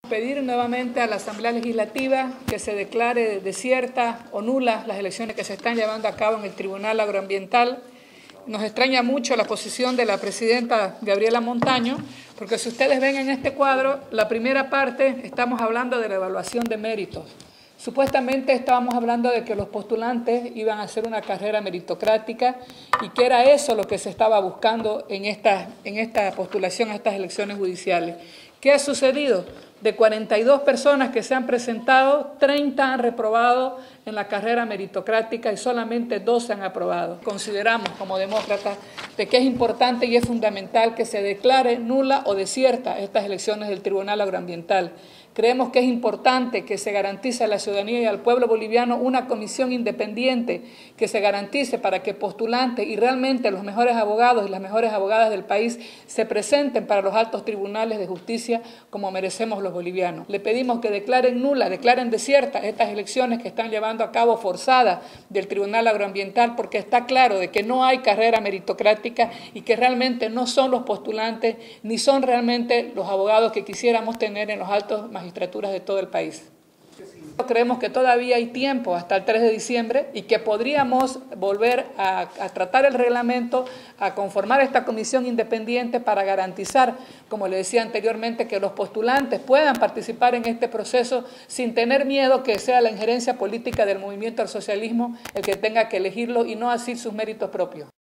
Pedir nuevamente a la Asamblea Legislativa que se declare desierta o nulas las elecciones que se están llevando a cabo en el Tribunal Agroambiental. Nos extraña mucho la posición de la presidenta Gabriela Montaño, porque si ustedes ven en este cuadro, la primera parte estamos hablando de la evaluación de méritos. Supuestamente estábamos hablando de que los postulantes iban a hacer una carrera meritocrática y que era eso lo que se estaba buscando en esta postulación a estas elecciones judiciales. ¿Qué ha sucedido? De 42 personas que se han presentado, 30 han reprobado en la carrera meritocrática y solamente 12 han aprobado. Consideramos como demócratas de que es importante y es fundamental que se declare nula o desierta estas elecciones del Tribunal Agroambiental. Creemos que es importante que se garantice a la ciudadanía y al pueblo boliviano una comisión independiente que se garantice para que postulantes y realmente los mejores abogados y las mejores abogadas del país se presenten para los altos tribunales de justicia como merecemos los bolivianos. Le pedimos que declaren nula, declaren desiertas estas elecciones que están llevando a cabo forzadas del Tribunal Agroambiental, porque está claro de que no hay carrera meritocrática y que realmente no son los postulantes ni son realmente los abogados que quisiéramos tener en los altos magistraturas de todo el país. Creemos que todavía hay tiempo hasta el 3 de diciembre y que podríamos volver a tratar el reglamento, a conformar esta comisión independiente para garantizar, como le decía anteriormente, que los postulantes puedan participar en este proceso sin tener miedo que sea la injerencia política del movimiento al socialismo el que tenga que elegirlo y no así sus méritos propios.